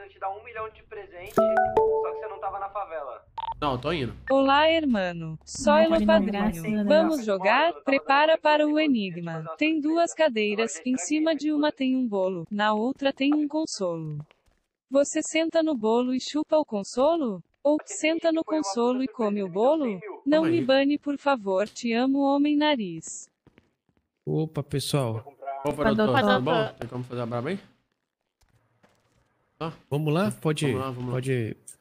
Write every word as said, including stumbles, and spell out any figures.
te dar um milhão de presente, só que você não tava na favela. Não, tô indo. Olá, hermano. Só Não, ele padrinho. Vamos jogar? Prepara para o enigma. Tem duas cadeiras, em cima de uma tem um bolo, na outra tem um consolo. Você senta no bolo e chupa o consolo? Ou senta no consolo e come o bolo? Não me bane, por favor, te amo, homem nariz. Opa, pessoal. Opa, doutor, tudo bom? Tem como fazer a braba aí? Vamos lá? Pode, Vamos lá, vamos lá. pode